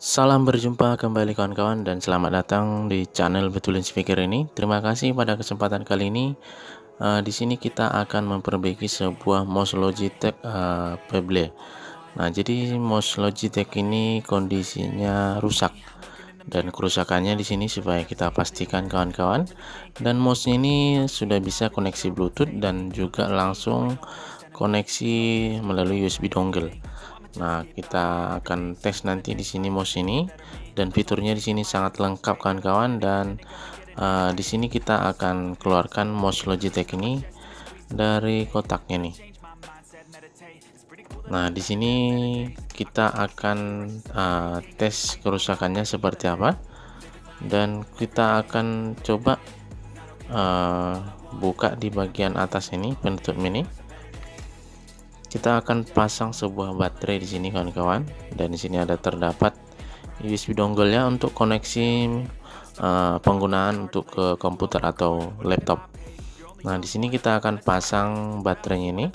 Salam berjumpa kembali kawan-kawan dan selamat datang di channel Betulin Speaker ini. Terima kasih pada kesempatan kali ini. Di sini kita akan memperbaiki sebuah mouse Logitech Pebble. Nah, jadi mouse Logitech ini kondisinya rusak dan kerusakannya di sini supaya kita pastikan kawan-kawan. Dan mouse ini sudah bisa koneksi Bluetooth dan juga langsung koneksi melalui USB dongle. Nah, kita akan tes nanti di sini mouse ini, dan fiturnya di sini sangat lengkap kawan-kawan. Dan di sini kita akan keluarkan mouse Logitech ini dari kotaknya nih. Nah, di sini kita akan tes kerusakannya seperti apa, dan kita akan coba buka di bagian atas ini penutup ini. Kita akan pasang sebuah baterai di sini kawan-kawan, dan di sini ada terdapat USB dongle-nya untuk koneksi penggunaan untuk ke komputer atau laptop. Nah, di sini kita akan pasang baterainya ini,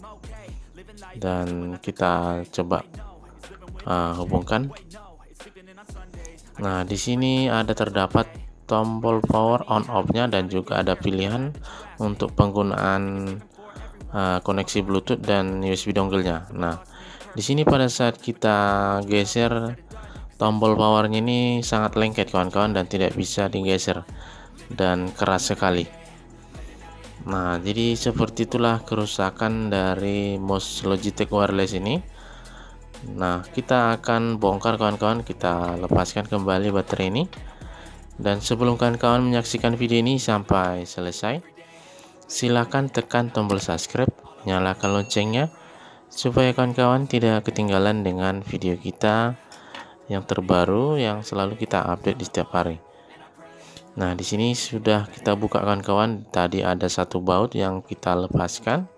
dan kita coba hubungkan. Nah, di sini ada terdapat tombol power on off-nya dan juga ada pilihan untuk penggunaan koneksi Bluetooth dan USB dongle-nya. Nah, di sini pada saat kita geser tombol powernya ini sangat lengket kawan-kawan dan tidak bisa digeser dan keras sekali. Nah, jadi seperti itulah kerusakan dari mouse Logitech wireless ini. Nah, kita akan bongkar kawan-kawan, kita lepaskan kembali baterai ini. Dan sebelum kawan-kawan menyaksikan video ini sampai selesai, silakan tekan tombol subscribe, nyalakan loncengnya supaya kawan-kawan tidak ketinggalan dengan video kita yang terbaru yang selalu kita update di setiap hari. Nah, di sini sudah kita buka kawan-kawan. Tadi ada satu baut yang kita lepaskan.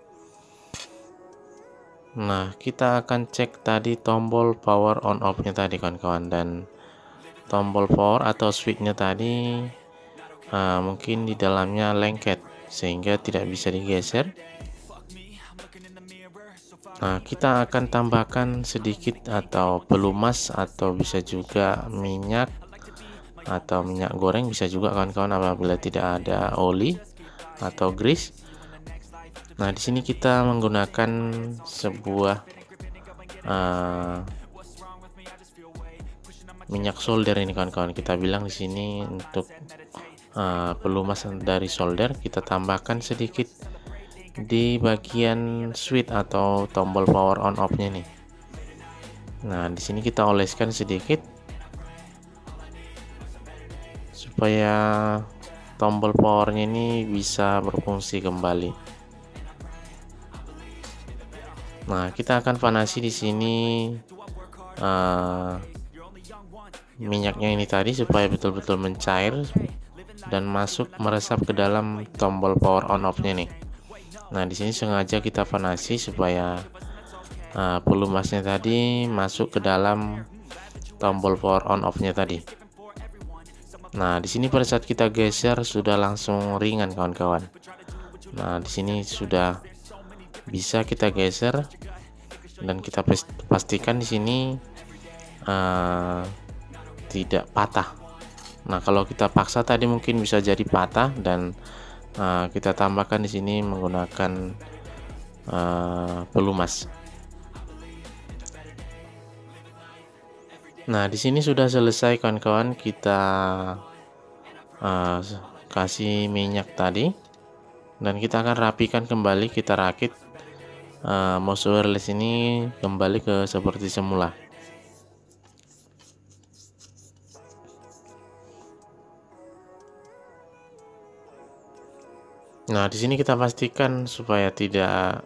Nah, kita akan cek tadi tombol power on off-nya tadi kawan-kawan, dan tombol power atau switch-nya tadi mungkin di dalamnya lengket sehingga tidak bisa digeser. Nah, kita akan tambahkan sedikit atau pelumas atau bisa juga minyak atau minyak goreng, bisa juga kawan-kawan apabila tidak ada oli atau grease. Nah, di sini kita menggunakan sebuah minyak solder ini kawan-kawan. Kita bilang di sini untuk pelumas dari solder, kita tambahkan sedikit di bagian switch atau tombol power on off-nya nih. Nah, di sini kita oleskan sedikit supaya tombol powernya ini bisa berfungsi kembali. Nah, kita akan panasi di sini minyaknya ini tadi supaya betul-betul mencair dan masuk meresap ke dalam tombol power on off-nya nih. Nah, di sini sengaja kita panasi supaya pelumasnya tadi masuk ke dalam tombol power on off-nya tadi. Nah, di sini pada saat kita geser sudah langsung ringan kawan-kawan. Nah, di sini sudah bisa kita geser dan kita pastikan di sini tidak patah. Nah, kalau kita paksa tadi mungkin bisa jadi patah, dan kita tambahkan di sini menggunakan pelumas. Nah, di sini sudah selesai kawan-kawan, kita kasih minyak tadi dan kita akan rapikan kembali, kita rakit mouse wireless ini kembali ke seperti semula. Nah, di sini kita pastikan supaya tidak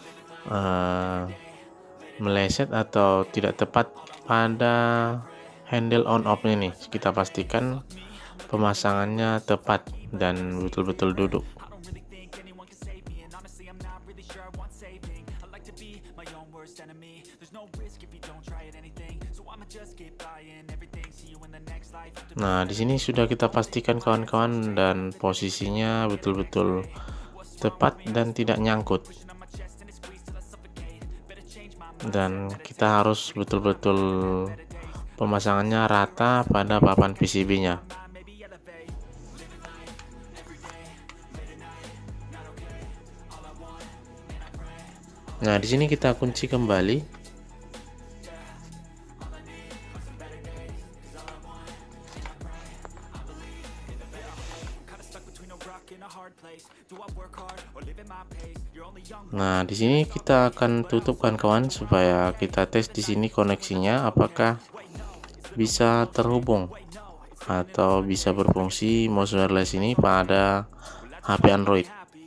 meleset atau tidak tepat pada handle on off-nya nih. Kita pastikan pemasangannya tepat dan betul-betul duduk. Nah, di sini sudah kita pastikan kawan-kawan, dan posisinya betul-betul tepat dan tidak nyangkut. Dan kita harus betul-betul pemasangannya rata pada papan PCB-nya. Nah, di sini kita kunci kembali. Nah, di sini kita akan tutup kawan-kawan supaya kita tes di sini koneksinya apakah bisa terhubung atau bisa berfungsi mouse wireless ini pada HP Android.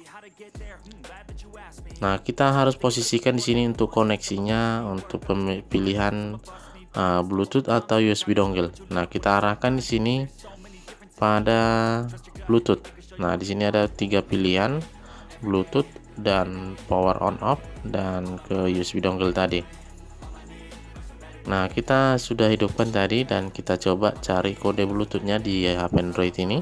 Nah, kita harus posisikan di sini untuk koneksinya untuk pilihan Bluetooth atau USB dongle. Nah, kita arahkan di sini pada Bluetooth. Nah, di sini ada 3 pilihan, Bluetooth dan power on off dan ke USB dongle tadi. Nah, kita sudah hidupkan tadi dan kita coba cari kode Bluetooth-nya di HP Android ini.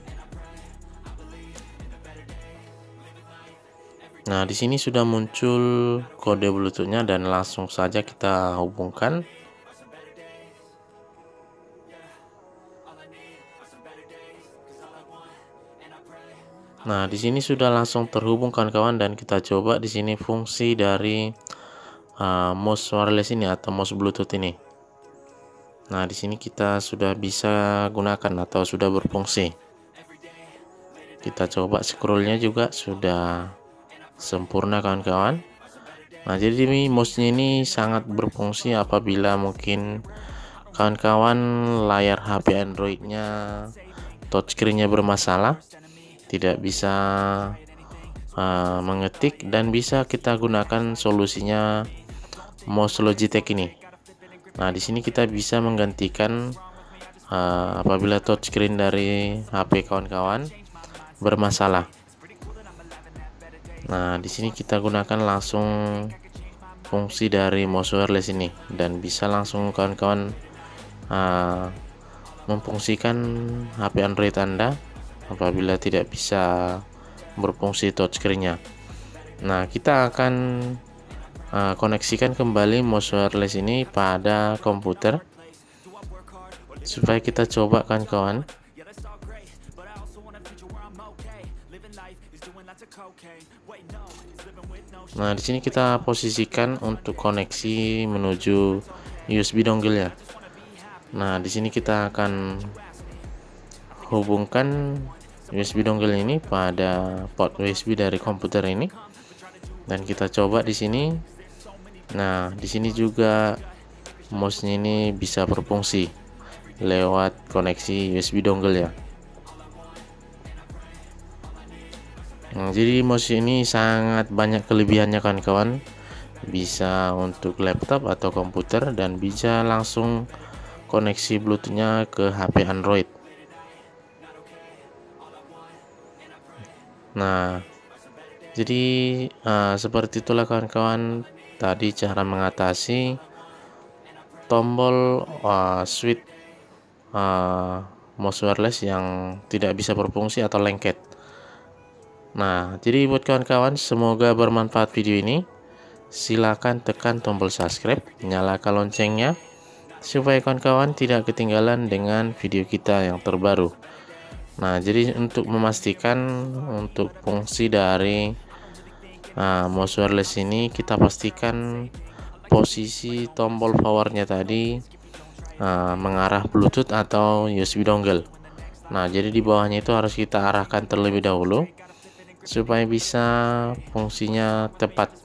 Nah, di sini sudah muncul kode Bluetooth-nya dan langsung saja kita hubungkan. Nah, di sini sudah langsung terhubung kawan-kawan dan kita coba di sini fungsi dari mouse wireless ini atau mouse Bluetooth ini. Nah, di sini kita sudah bisa gunakan atau sudah berfungsi. Kita coba scrollnya juga sudah sempurna kawan-kawan. Nah, jadi mouse-nya ini sangat berfungsi apabila mungkin kawan-kawan layar HP Android-nya touchscreen-nya bermasalah, tidak bisa mengetik, dan bisa kita gunakan solusinya mouse Logitech ini. Nah, di sini kita bisa menggantikan apabila touchscreen dari HP kawan-kawan bermasalah. Nah, di sini kita gunakan langsung fungsi dari mouse wireless ini dan bisa langsung kawan-kawan memfungsikan HP Android Anda apabila tidak bisa berfungsi touchscreen-nya. Nah, kita akan koneksikan kembali mouse wireless ini pada komputer supaya kita coba kawan-kawan. Nah, di sini kita posisikan untuk koneksi menuju USB dongle-nya. Nah, di sini kita akan hubungkan USB dongle ini pada port USB dari komputer ini dan kita coba di sini. Nah, di sini juga mouse-nya ini bisa berfungsi lewat koneksi USB dongle ya. Nah, jadi mouse ini sangat banyak kelebihannya kawan-kawan. Bisa untuk laptop atau komputer dan bisa langsung koneksi Bluetooth-nya ke HP Android. Nah, jadi seperti itulah kawan-kawan tadi cara mengatasi tombol switch mouse wireless yang tidak bisa berfungsi atau lengket. Nah, jadi buat kawan-kawan, semoga bermanfaat video ini. Silakan tekan tombol subscribe, nyalakan loncengnya supaya kawan-kawan tidak ketinggalan dengan video kita yang terbaru. Nah, jadi untuk memastikan untuk fungsi dari mouse wireless ini, kita pastikan posisi tombol powernya tadi mengarah Bluetooth atau USB dongle. Nah, jadi di bawahnya itu harus kita arahkan terlebih dahulu supaya bisa fungsinya tepat.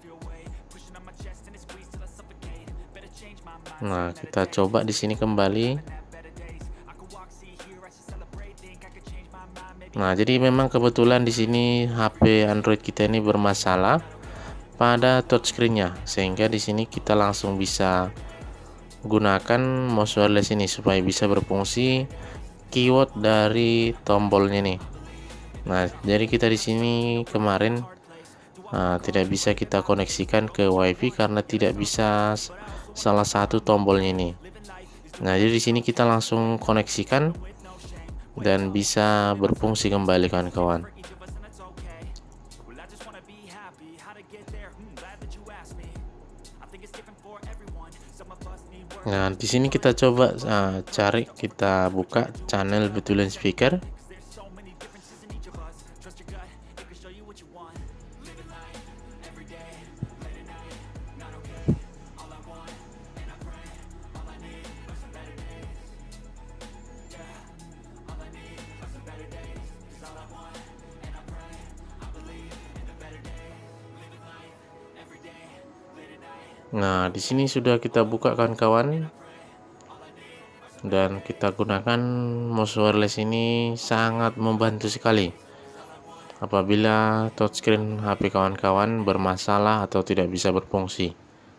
Nah, kita coba di sini kembali. Nah, jadi memang kebetulan di sini HP Android kita ini bermasalah pada touchscreen-nya, sehingga di sini kita langsung bisa gunakan mouse wireless ini supaya bisa berfungsi keyword dari tombolnya nih. Nah, jadi kita di sini kemarin tidak bisa kita koneksikan ke WiFi karena tidak bisa salah satu tombolnya ini. Nah, jadi di sini kita langsung koneksikan dan bisa berfungsi kembali kawan-kawan. Nah, di sini kita coba cari, kita buka channel Betulan Speaker. Nah, di sini sudah kita buka kawan-kawan, dan kita gunakan mouse wireless ini sangat membantu sekali apabila touchscreen HP kawan-kawan bermasalah atau tidak bisa berfungsi.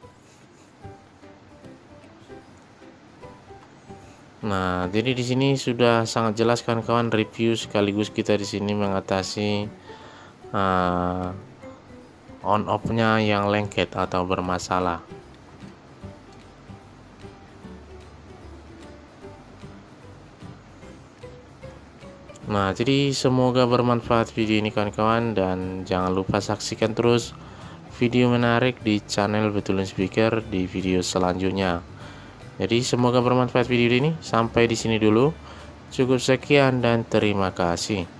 Nah, jadi di sini sudah sangat jelas kawan-kawan review sekaligus kita di sini mengatasi on off-nya yang lengket atau bermasalah. Nah, jadi semoga bermanfaat video ini kawan-kawan, dan jangan lupa saksikan terus video menarik di channel Betulan Speaker di video selanjutnya. Jadi semoga bermanfaat video ini. Sampai di sini dulu. Cukup sekian dan terima kasih.